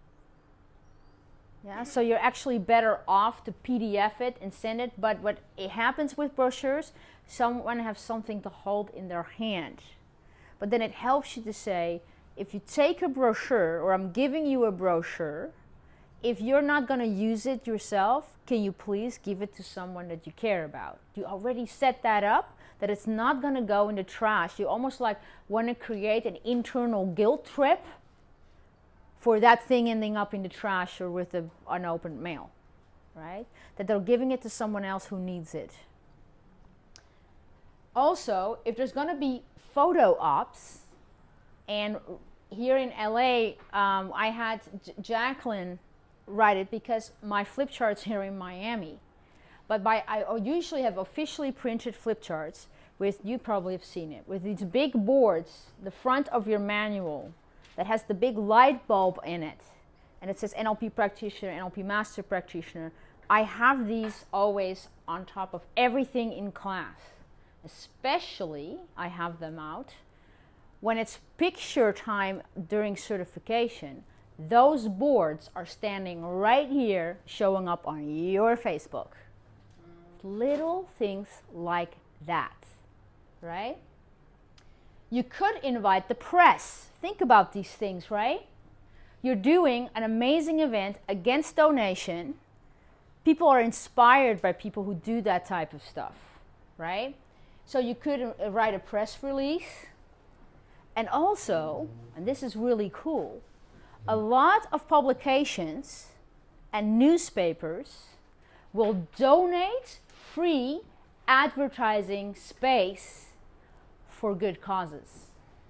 Yeah, so you're actually better off to P D F it and send it, but what it happens with brochures, someone has something to hold in their hand. But then it helps you to say, if you take a brochure, or I'm giving you a brochure, if you're not going to use it yourself, can you please give it to someone that you care about? You already set that up, that it's not going to go in the trash. You almost like want to create an internal guilt trip for that thing ending up in the trash or with the unopened mail, right? That they're giving it to someone else who needs it. Also, if there's going to be photo ops, and here in L A, um, I had J Jacqueline write it because my flip charts here in Miami. But by, I usually have officially printed flip charts with, you probably have seen it, with these big boards, the front of your manual, that has the big light bulb in it. And it says N L P practitioner, N L P master practitioner. I have these always on top of everything in class. Especially, I have them out when it's picture time during certification. Those boards are standing right here, showing up on your Facebook. Little things like that, right? You could invite the press. Think about these things, right? You're doing an amazing event against donation. People are inspired by people who do that type of stuff, right? So you could uh, write a press release. And also, and this is really cool, a lot of publications and newspapers will donate free advertising space for good causes.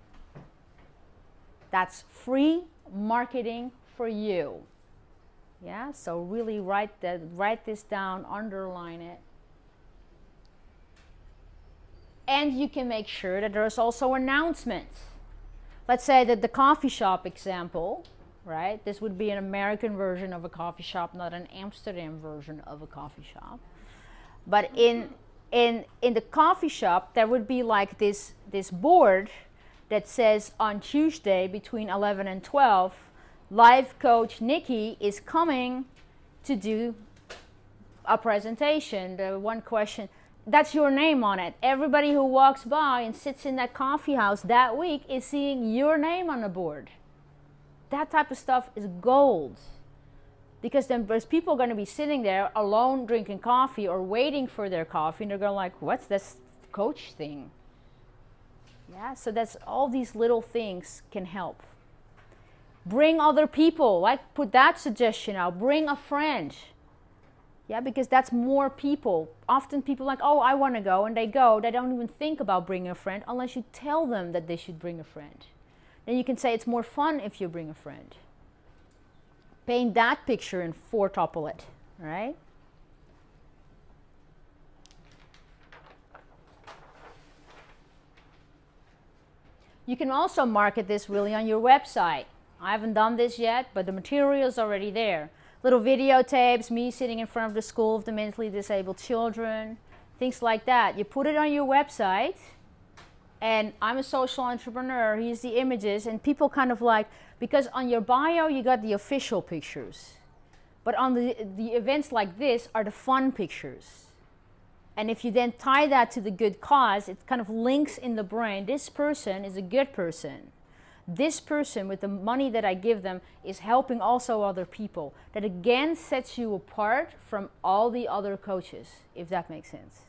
That's free marketing for you. Yeah, so really write that, write this down, underline it. And you can make sure that there's also announcements. Let's say that the coffee shop example, right? This would be an American version of a coffee shop, not an Amsterdam version of a coffee shop. But in in in the coffee shop, there would be like this this board that says on Tuesday between eleven and twelve, life coach Nikki is coming to do a presentation. The one question, that's your name on it. Everybody who walks by and sits in that coffee house that week is seeing your name on the board. That type of stuff is gold. Because then there's people going to be sitting there alone drinking coffee or waiting for their coffee, and they're going like, what's this coach thing? Yeah, so that's all these little things can help. Bring other people, like put that suggestion out, bring a friend. Yeah, because that's more people. Often people are like, oh, I want to go, and they go. They don't even think about bringing a friend unless you tell them that they should bring a friend. Then you can say it's more fun if you bring a friend. Paint that picture and foretopple it, right? You can also market this really on your website. I haven't done this yet, but the material is already there. Little videotapes, me sitting in front of the school of the mentally disabled children, things like that. You put it on your website, and I'm a social entrepreneur, here's the images, and people kind of like, because on your bio you got the official pictures, but on the, the events like this are the fun pictures. And if you then tie that to the good cause, it kind of links in the brain, this person is a good person. This person, with the money that I give them, is helping also other people. That again sets you apart from all the other coaches, if that makes sense.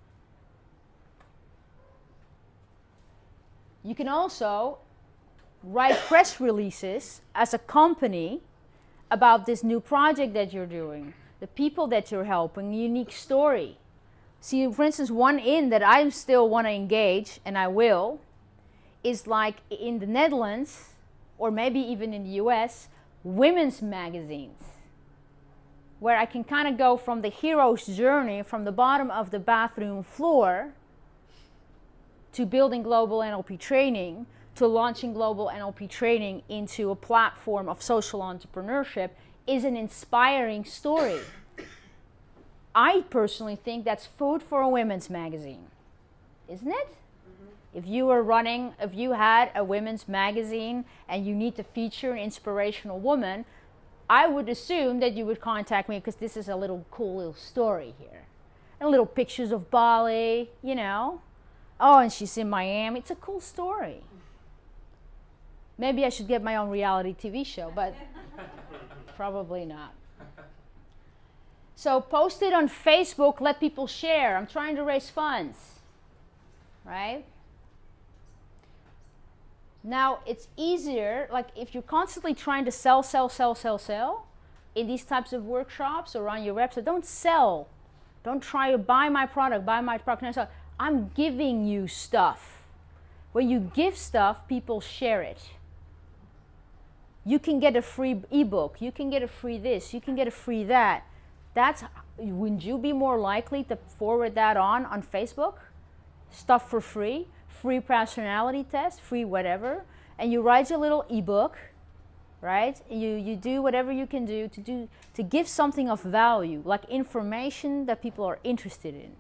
You can also write press releases as a company about this new project that you're doing, the people that you're helping, unique story. See, for instance, one in that I still want to engage, and I will, is like in the Netherlands, or maybe even in the U S, women's magazines, where I can kind of go from the hero's journey, from the bottom of the bathroom floor, to building global N L P training, to launching global N L P training into a platform of social entrepreneurship, is an inspiring story. I personally think that's food for a women's magazine, isn't it? If you were running, if you had a women's magazine and you need to feature an inspirational woman, I would assume that you would contact me because this is a little cool little story here. And little pictures of Bali, you know. Oh, and she's in Miami. It's a cool story. Maybe I should get my own reality T V show, but probably not. So post it on Facebook, let people share. I'm trying to raise funds, right? Now, it's easier, like if you're constantly trying to sell, sell, sell, sell, sell, in these types of workshops or on your website, don't sell. Don't try to buy my product, buy my product. No, I'm giving you stuff. When you give stuff, people share it. You can get a free ebook, you can get a free this, you can get a free that. That's, wouldn't you be more likely to forward that on on Facebook? Stuff for free. Free personality test, free whatever, and you write your little ebook, right? You you do whatever you can do to do to give something of value, like information that people are interested in.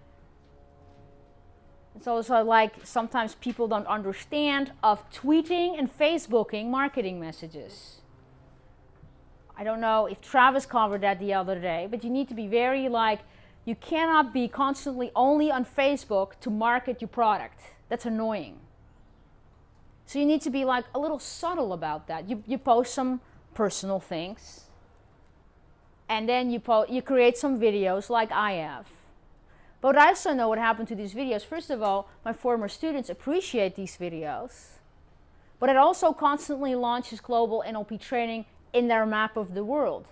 It's also like sometimes people don't understand of tweeting and Facebooking marketing messages. I don't know if Travis covered that the other day, but you need to be very like, you cannot be constantly only on Facebook to market your product. That's annoying. So you need to be like a little subtle about that. You, you post some personal things, and then you, po you create some videos like I have. But I also know what happened to these videos. First of all, my former students appreciate these videos, but it also constantly launches global N L P training in their map of the world.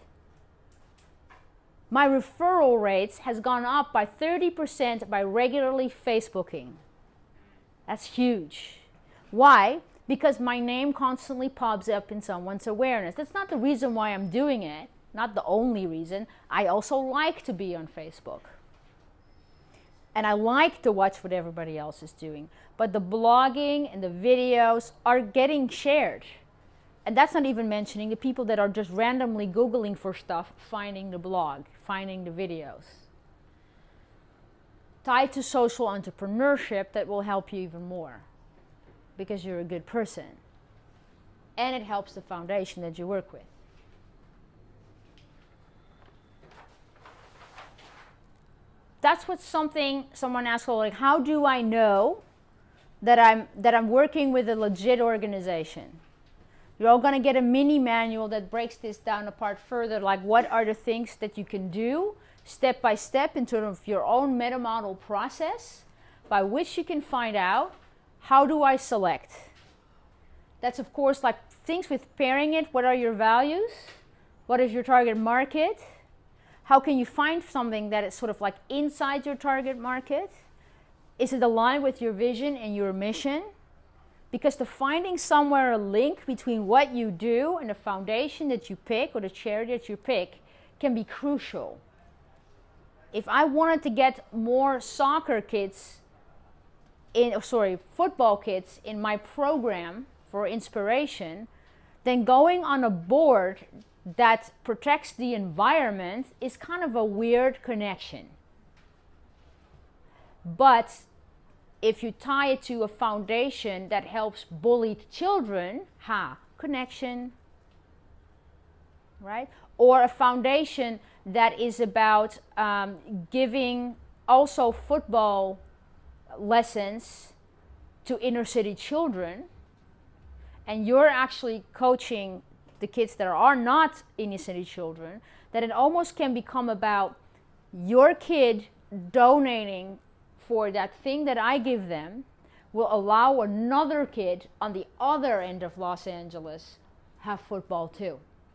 My referral rates has gone up by thirty percent by regularly Facebooking. That's huge. Why? Because my name constantly pops up in someone's awareness. That's not the reason why I'm doing it, not the only reason. I also like to be on Facebook. And I like to watch what everybody else is doing. But the blogging and the videos are getting shared. And that's not even mentioning the people that are just randomly Googling for stuff, finding the blog, finding the videos. Tied to social entrepreneurship, that will help you even more because you're a good person. And it helps the foundation that you work with. That's what something someone asked, like, how do I know that I'm, that I'm working with a legit organization? You're all going to get a mini manual that breaks this down apart further, like what are the things that you can do step by step in terms of your own meta model process by which you can find out How do I select? That's of course like things with pairing it. What are your values? What is your target market? How can you find something that is sort of like inside your target market? Is it aligned with your vision and your mission? Because the finding somewhere a link between what you do and the foundation that you pick or the charity that you pick can be crucial. If I wanted to get more soccer kids in, oh, sorry, football kids in my program for inspiration, then going on a board that protects the environment is kind of a weird connection. But if you tie it to a foundation that helps bullied children, ha, connection, right? Or a foundation that is about um, giving also football lessons to inner city children, and you're actually coaching the kids that are not inner city children, that it almost can become about your kid donating for that thing that I give them will allow another kid on the other end of Los Angeles have football too.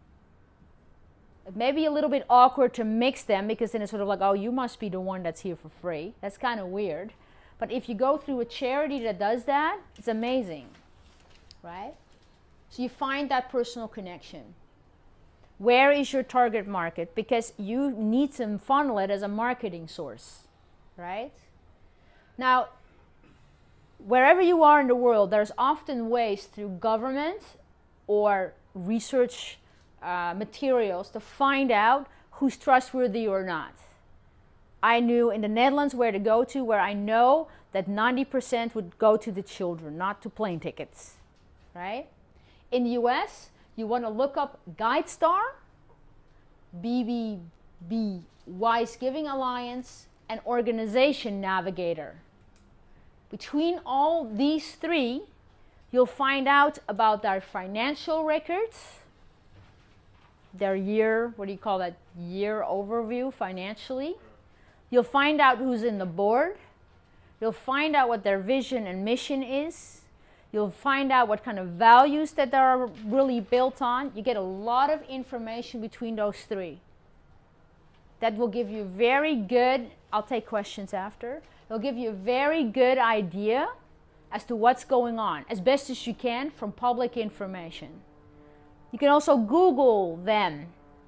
It may be a little bit awkward to mix them because then it's sort of like, oh, you must be the one that's here for free. That's kind of weird. But if you go through a charity that does that, it's amazing, right? So you find that personal connection. Where is your target market? Because you need to funnel it as a marketing source, right? Now, wherever you are in the world, there's often ways through government or research uh, materials to find out who's trustworthy or not. I knew in the Netherlands where to go to, where I know that ninety percent would go to the children, not to plane tickets, right? In the U S, you want to look up GuideStar, B B B, Wise Giving Alliance, and Organization Navigator. Between all these three, you'll find out about their financial records, their year, what do you call that, year overview financially. You'll find out who's in the board. You'll find out what their vision and mission is. You'll find out what kind of values that they're really built on. You get a lot of information between those three. That will give you very good, I'll take questions after. It'll give you a very good idea as to what's going on, as best as you can from public information. You can also Google them.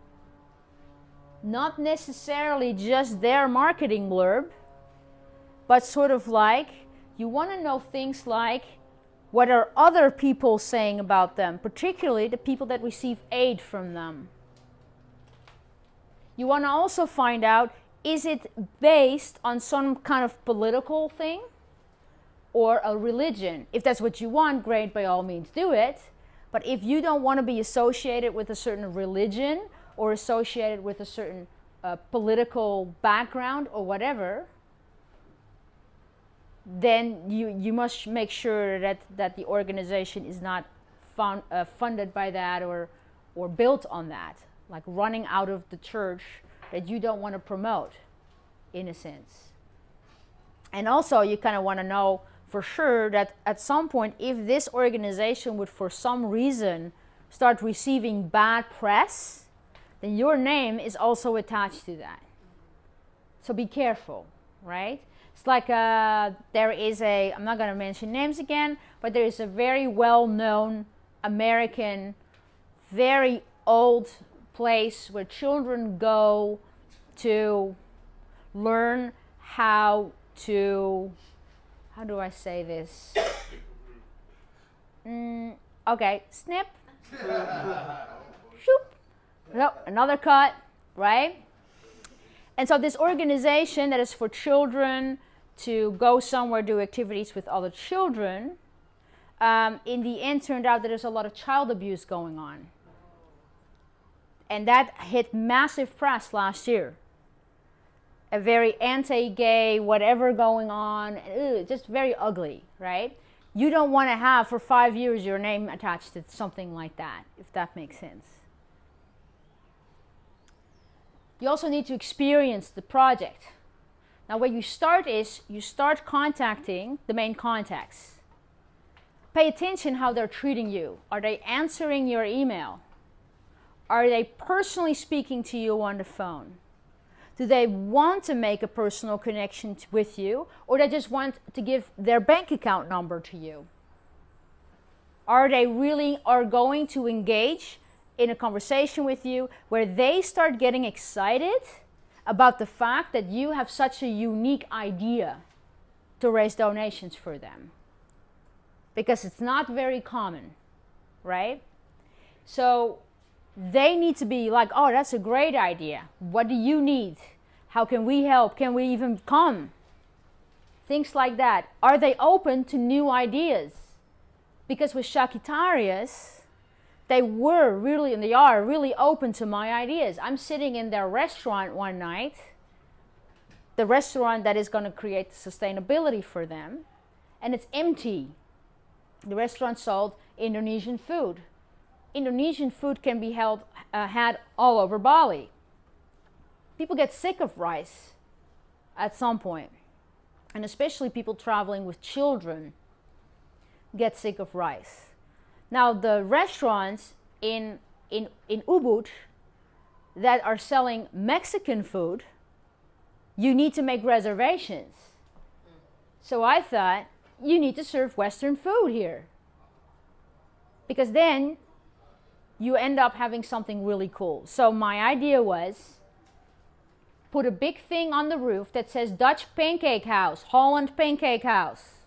Not necessarily just their marketing blurb, but sort of like, you want to know things like, what are other people saying about them, particularly the people that receive aid from them. You want to also find out, is it based on some kind of political thing or a religion? If that's what you want, great, by all means do it. But if you don't want to be associated with a certain religion or associated with a certain uh, political background or whatever, then you, you must make sure that, that the organization is not fun, uh, funded by that or, or built on that, like running out of the church that you don't want to promote, in a sense. And also you kind of want to know for sure that at some point, if this organization would for some reason start receiving bad press, then your name is also attached to that. So be careful, right? It's like uh, there is a, I'm not going to mention names again, but there is a very well-known American, very old place where children go to learn how to, how do I say this? Mm, okay, snip. Shoop. No, another cut, right? And so this organization that is for children to go somewhere, do activities with other children, um, in the end turned out that there's a lot of child abuse going on. And that hit massive press last year. A very anti-gay, whatever going on, ugh, just very ugly, right? You don't want to have for five years your name attached to something like that, if that makes sense. You also need to experience the project. Now where you start is, you start contacting the main contacts. Pay attention how they're treating you. Are they answering your email? Are they personally speaking to you on the phone? Do they want to make a personal connection t- with you, or they just want to give their bank account number to you? Are they really are going to engage in a conversation with you where they start getting excited about the fact that you have such a unique idea to raise donations for them? Because it's not very common, right? So they need to be like, oh, that's a great idea. What do you need? How can we help? Can we even come? Things like that. Are they open to new ideas? Because with Shakitarius, they were really, and they are really open to my ideas. I'm sitting in their restaurant one night, the restaurant that is going to create sustainability for them, and it's empty. The restaurant sold Indonesian food. Indonesian food can be held, uh, had all over Bali. People get sick of rice at some point, and especially people traveling with children get sick of rice. Now, the restaurants in, in, in Ubud that are selling Mexican food, you need to make reservations. So I thought, you need to serve Western food here. Because then you end up having something really cool. So my idea was, put a big thing on the roof that says Dutch Pancake House, Holland Pancake House.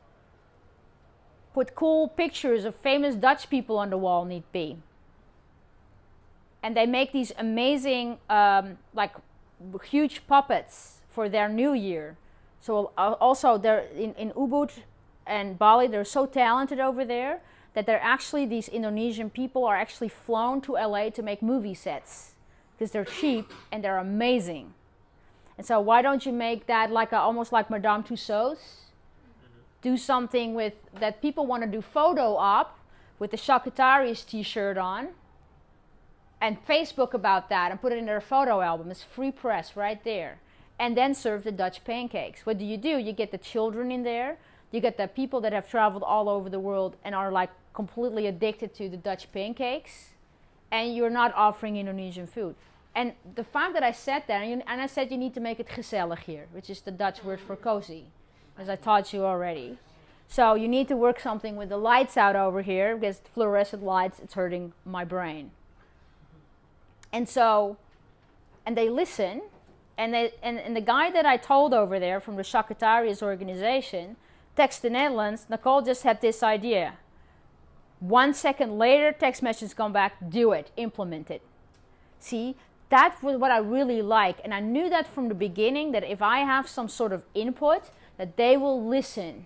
Put cool pictures of famous Dutch people on the wall, need be. And they make these amazing, um, like, huge puppets for their New Year. So uh, also, they're in, in Ubud and Bali, they're so talented over there that they're actually, these Indonesian people are actually flown to L A to make movie sets because they're cheap and they're amazing. And so why don't you make that like a, almost like Madame Tussauds? Mm-hmm. Do something with that people want to do photo op with the Shakitarius t-shirt on and Facebook about that and put it in their photo album. It's free press right there. And then serve the Dutch pancakes. What do you do? You get the children in there. You get the people that have traveled all over the world and are like completely addicted to the Dutch pancakes. And you're not offering Indonesian food. And the fact that I said that, and I said you need to make it gezellig here, which is the Dutch word for cozy, as I taught you already. So you need to work something with the lights out over here, because fluorescent lights, it's hurting my brain. And so, and they listen. And, they, and, and the guy that I told over there from the Shakitarius organization texts the Netherlands, Nicole just had this idea. One second later, text message come back, do it, implement it. See, that was what I really like. And I knew that from the beginning, that if I have some sort of input, that they will listen.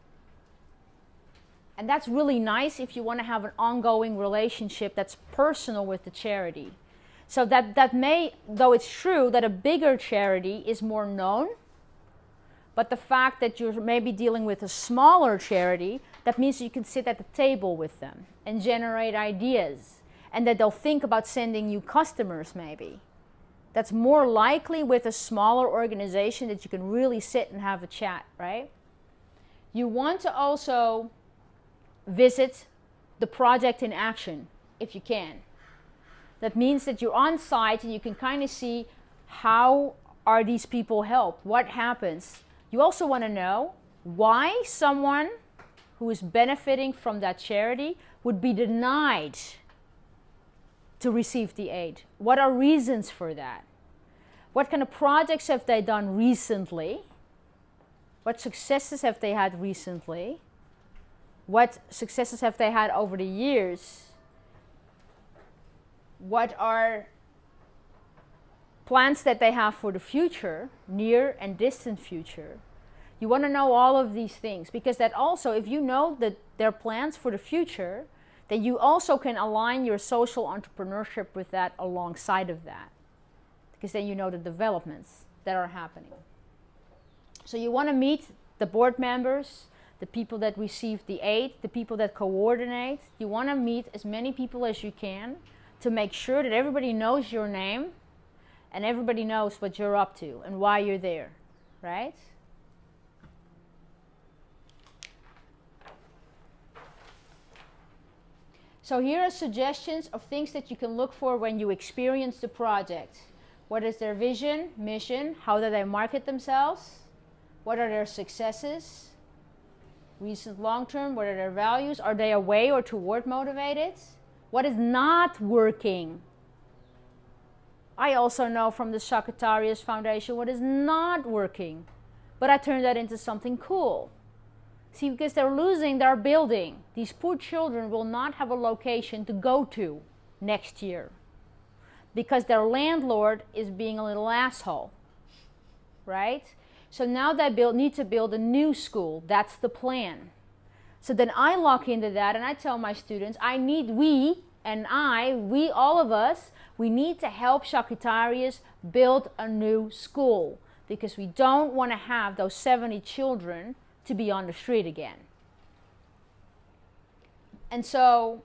And that's really nice if you want to have an ongoing relationship that's personal with the charity. So that, that may, though it's true that a bigger charity is more known, but the fact that you're maybe dealing with a smaller charity, that means you can sit at the table with them and generate ideas, and that they'll think about sending you customers maybe. That's more likely with a smaller organization, that you can really sit and have a chat, right? You want to also visit the project in action if you can. That means that you're on site and you can kind of see how are these people helped, what happens. You also want to know why someone who is benefiting from that charity would be denied to receive the aid. What are reasons for that? What kind of projects have they done recently? What successes have they had recently? What successes have they had over the years? What are plans that they have for the future, near and distant future? You want to know all of these things, because that also, if you know that their plans for the future, then you also can align your social entrepreneurship with that alongside of that, because then you know the developments that are happening. So you want to meet the board members, the people that receive the aid, the people that coordinate. You want to meet as many people as you can, to make sure that everybody knows your name and everybody knows what you're up to and why you're there, right? So here are suggestions of things that you can look for when you experience the project. What is their vision, mission? How do they market themselves? What are their successes? Recent long-term, what are their values? Are they away or toward motivated? What is not working? I also know from the Sagittarius Foundation what is not working. But I turned that into something cool. See, because they're losing their building. These poor children will not have a location to go to next year. Because their landlord is being a little asshole. Right? So now they build, need to build a new school. That's the plan. So then I lock into that and I tell my students, I need, we and I, we, all of us, we need to help Sagittarius build a new school. Because we don't want to have those seventy children to be on the street again. And so,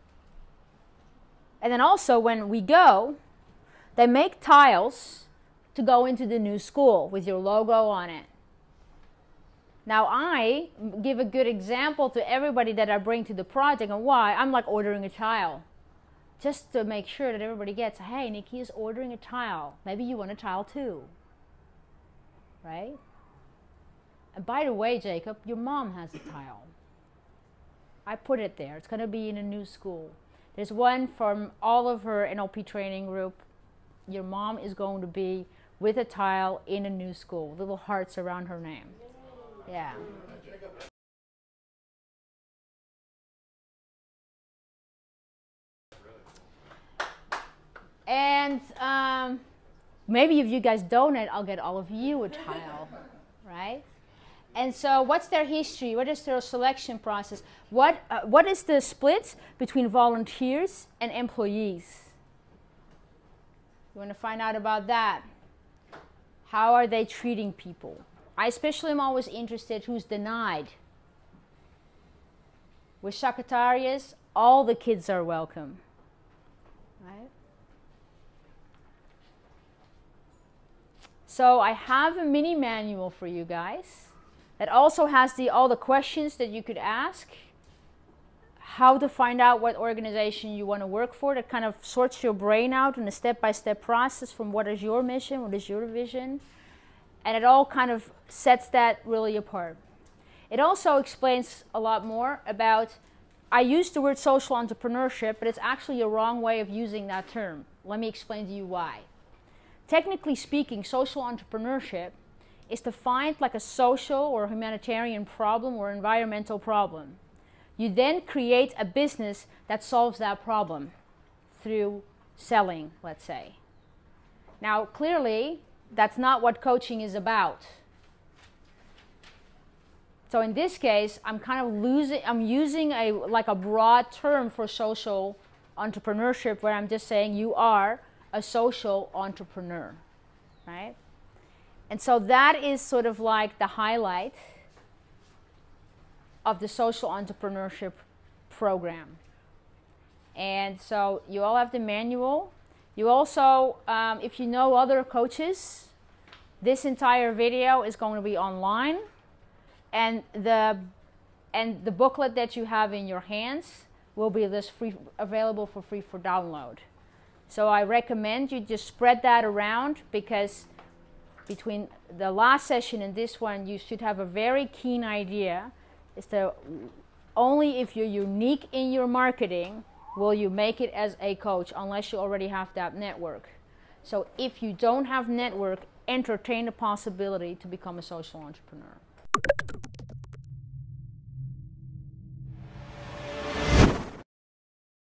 and then also when we go, they make tiles to go into the new school with your logo on it. Now I give a good example to everybody that I bring to the project, and why? I'm like ordering a tile. Just to make sure that everybody gets, hey, Nikki is ordering a tile. Maybe you want a tile too. Right? And by the way, Jacob, your mom has a tile. I put it there. It's going to be in a new school. There's one from all of her N L P training group. Your mom is going to be with a tile in a new school. Little hearts around her name. Yeah. And um, maybe if you guys donate, I'll get all of you a tile, right? And so what's their history? What is their selection process? What, uh, what is the split between volunteers and employees? You want to find out about that? How are they treating people? I especially am always interested who's denied. With Sagittarius, all the kids are welcome, right? So I have a mini manual for you guys that also has the, all the questions that you could ask, how to find out what organization you want to work for, that kind of sorts your brain out in a step-by-step process from what is your mission, what is your vision, and it all kind of sets that really apart. It also explains a lot more about, I use the word social entrepreneurship, but it's actually a wrong way of using that term. Let me explain to you why. Technically speaking, social entrepreneurship is to find like a social or humanitarian problem or environmental problem. You then create a business that solves that problem through selling, let's say. Now, clearly, that's not what coaching is about. So in this case, I'm kind of losing, I'm using a like a broad term for social entrepreneurship, where I'm just saying you are a social entrepreneur, right? And so that is sort of like the highlight of the social entrepreneurship program. And so you all have the manual. You also, um, if you know other coaches, this entire video is going to be online, and the and the booklet that you have in your hands will be this free, available for free for download. So I recommend you just spread that around, because between the last session and this one, you should have a very keen idea as to only if you're unique in your marketing will you make it as a coach, unless you already have that network. So if you don't have network, entertain the possibility to become a social entrepreneur.